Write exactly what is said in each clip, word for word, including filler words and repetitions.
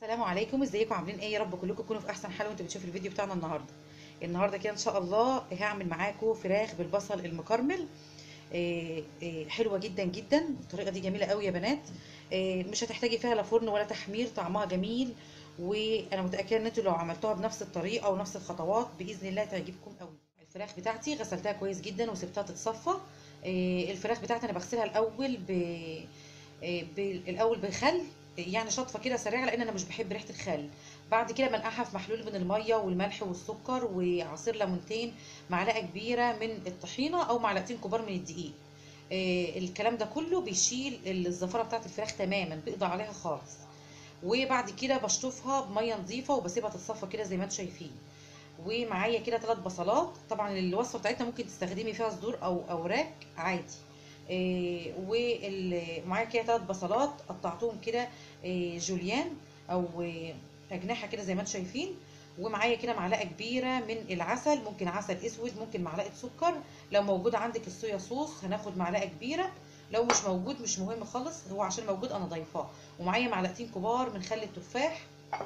السلام عليكم، ازيكم عاملين ايه؟ يا رب كلكم تكونوا في احسن حال وانتوا بتشوفوا الفيديو بتاعنا النهارده. النهارده كده ان شاء الله هعمل معاكم فراخ بالبصل المكرمل. إيه إيه حلوه جدا جدا، الطريقه دي جميله قوي يا بنات. إيه مش هتحتاجي فيها لا فرن ولا تحمير، طعمها جميل. وانا متاكده ان انتوا لو عملتوها بنفس الطريقه ونفس الخطوات باذن الله تعجبكم قوي. الفراخ بتاعتي غسلتها كويس جدا وسبتها تتصفى. إيه الفراخ بتاعتي انا بغسلها الاول ب إيه بالاول بخل، يعني شطفه كده سريعه لان انا مش بحب ريحه الخل. بعد كده بنقعها في محلول من الميه والملح والسكر وعصير ليمونتين، معلقه كبيره من الطحينه او معلقتين كبار من الدقيق. آه الكلام ده كله بيشيل الزفره بتاعت الفراخ تماما، بيقضي عليها خالص. وبعد كده بشطفها بميه نظيفه وبسيبها تتصفى كده زي ما انتم شايفين. ومعايا كده ثلاث بصلات، طبعا الوصفه بتاعتنا ممكن تستخدمي فيها صدور او اوراق عادي. إيه ومعايا كده ثلاث بصلات قطعتهم كده إيه جوليان او إيه اجنحه كده زي ما انتم شايفين. ومعايا كده معلقه كبيره من العسل، ممكن عسل اسود، ممكن معلقه سكر. لو موجود عندك الصويا صوص هناخد معلقه كبيره، لو مش موجود مش مهم خالص، هو عشان موجود انا ضايفاه. ومعايا معلقتين كبار من خل التفاح.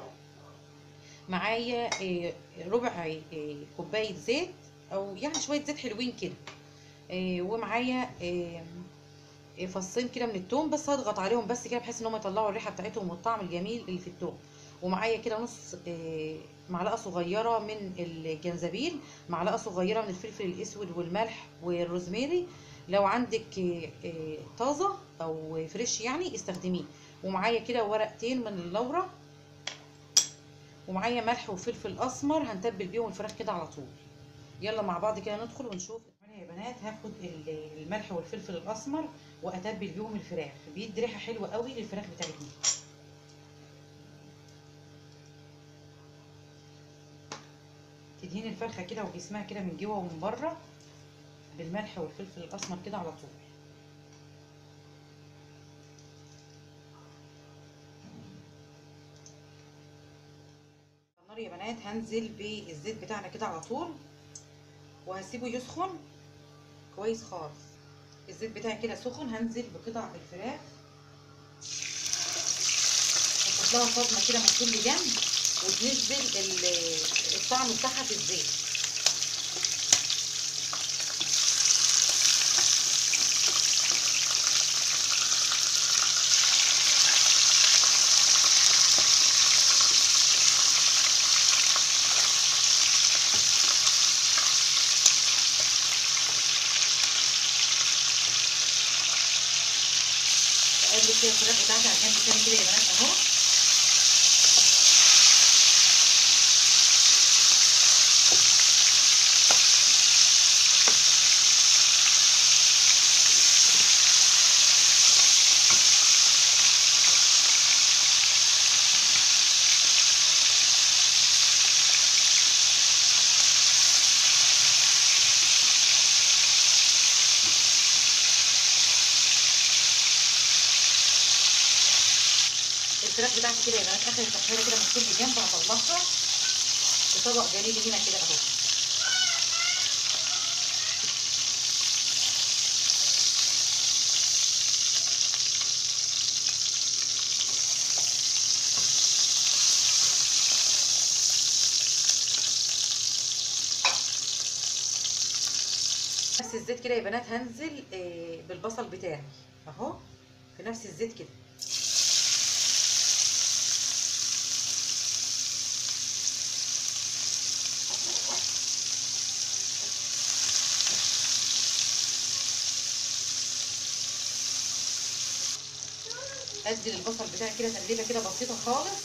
معايا إيه، ربع إيه، كوبايه زيت، او يعني شويه زيت حلوين كده. إيه، ومعايا إيه، إيه، فصين كده من التوم، بس هضغط عليهم بس كده بحيث ان هم يطلعوا الريحه بتاعتهم والطعم الجميل اللي في التوم. ومعايا كده نص إيه، معلقه صغيره من الجنزبيل، معلقه صغيره من الفلفل الاسود والملح والروزماري. لو عندك إيه، إيه، طازه او فريش يعني استخدميه. ومعايا كده ورقتين من اللورة. ومعايا ملح وفلفل اسمر هنتبل بيهم الفراخ كده على طول. يلا مع بعض كده ندخل ونشوف. انا يا بنات هاخد الملح والفلفل الاسمر واتبل بيهم الفراخ، بيدي ريحه حلوه قوي للفراخ بتاعتنا. تدهين الفرخه كده وجسمها كده من جوه ومن بره بالملح والفلفل الاسمر كده على طول. النار يا بنات هنزل بالزيت بتاعنا كده على طول، وهسيبه يسخن كويس خالص. الزيت بتاعي كده سخن، هنزل بقطع الفراخ، هاخد لها صدمه كده من كل جنب وتنزل الطعم بتاعها في الزيت. اقلب كده الفراخ بتاعتي على الجنب التاني كده يا بنات اهو. الفراخ بتاعتي كده يا بنات اخر التحميره كده من كل جنب، هطلعها في طبق جانبي هنا كده اهو. نفس الزيت كده يا بنات هنزل بالبصل بتاعي اهو، في نفس الزيت كده. ادي البصل بتاعي كده تقليبه كده بسيطه خالص،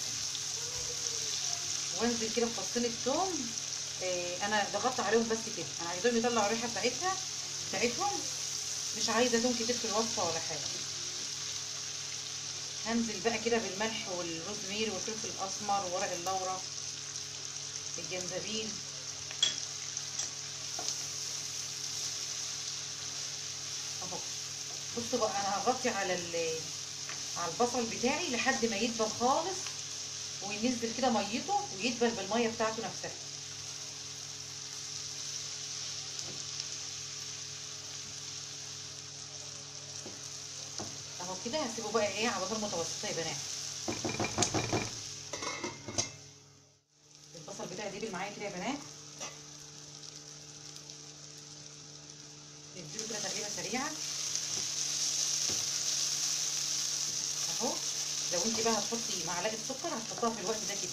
وانزل كده بفصين الثوم. إيه انا ضغطت عليهم بس كده، انا عايزاهم يطلعوا الريحه بتاعتها بتاعتهم، مش عايزه توم كتير في الوصفه ولا حاجه. هنزل بقى كده بالملح والروزميري والفلفل الاسمر وورق اللورا، الجنزبيل اهو. بصوا بقى انا هغطي على على البصل بتاعي لحد ما يدبل خالص وينزل كده ميته ويدبل بالميه بتاعته نفسها. اهو كده هسيبه بقى ايه على نار متوسطه يا بنات. التتبيل معايا كده يا بنات، نديله كده تقليبه سريعه اهو. لو انت بقى هتحطي معلقه سكر هتحطها في الوقت ده كده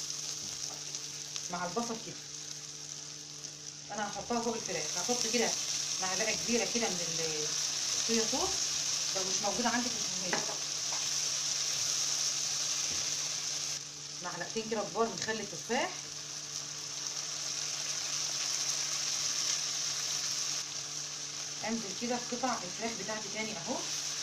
مع البصل كده. انا هحطها فوق الفراخ، هحط كده معلقه كبيره كده من الصويا صوص، لو مش موجوده عندك مش مهم، معلقتين كده كبار من خل التفاح، انزل كده في قطع الفراخ بتاعتي تاني اهو.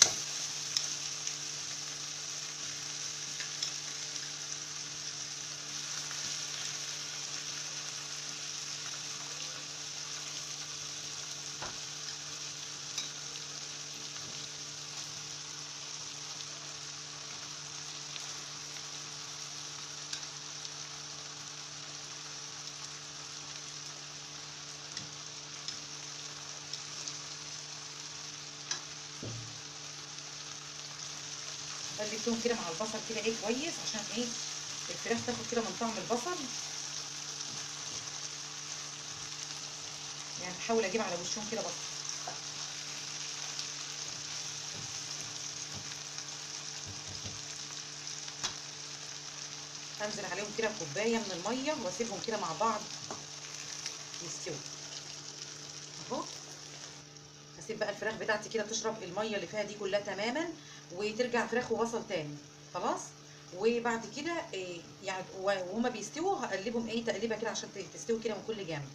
قلبتهم كده مع البصل كده ايه كويس، عشان ايه الفراخ تاخد كده من طعم البصل. يعني بحاول اجيب على وشهم كده بصل. هنزل عليهم كده بكوبايه من الميه واسيبهم كده مع بعض يستووا اهو. هسيب بقى الفراخ بتاعتي كده تشرب الميه اللي فيها دي كلها تماما، وترجع فراخ وبصل تاني خلاص. وبعد كده إيه يعني وهما بيستووا هقلبهم ايه تقليبه كده عشان تستوي كده من كل جانب.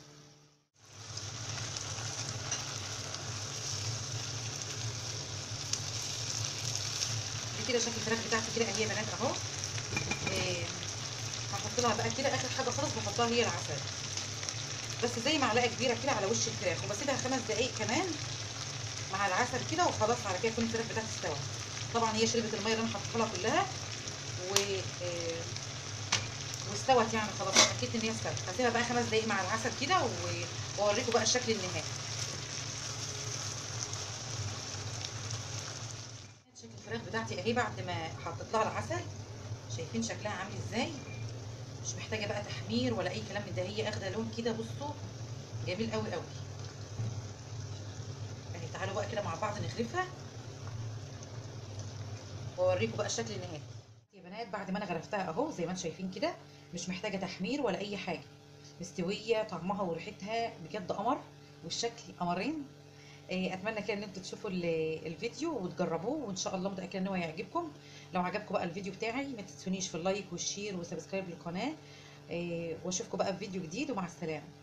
دي كده شكل الفراخ بتاعتي كده اهي يا بنات اهو. إيه هحط لها بقى كده اخر حاجه خالص بحطها هي العسل، بس زي معلقه كبيره كده على وش الفراخ، وبسيبها خمس دقايق كمان مع العسل كده وخلاص. على كده تكون الفراخ بتاعتي استوت. طبعا هي شربت الميه اللي انا حطيتها لها كلها و إيه واستوت يعني خلاص، اتاكدت ان هي استوت. هسيبها بقى خمس دقايق مع العسل كده واوريكم بقى الشكل النهائي. شكل الفراخ بتاعتي اهي بعد ما حطيت لها العسل، شايفين شكلها عامل ازاي؟ مش محتاجه بقى تحمير ولا اي كلام من ده، هي اخده لون كده بصوا جميل قوي قوي. يعني تعالوا بقى كده مع بعض نغرفها واوريكم بقى الشكل النهائي يا بنات. بعد ما انا غرفتها اهو زي ما انتم شايفين كده، مش محتاجه تحمير ولا اي حاجه، مستويه، طعمها وريحتها بجد قمر، والشكل قمرين. اتمنى كده ان انتوا تشوفوا الفيديو وتجربوه، وان شاء الله متاكده ان هو هيعجبكم. لو عجبكم بقى الفيديو بتاعي ما تنسونيش في اللايك والشير والسبسكرايب للقناه، واشوفكم بقى في فيديو جديد، ومع السلامه.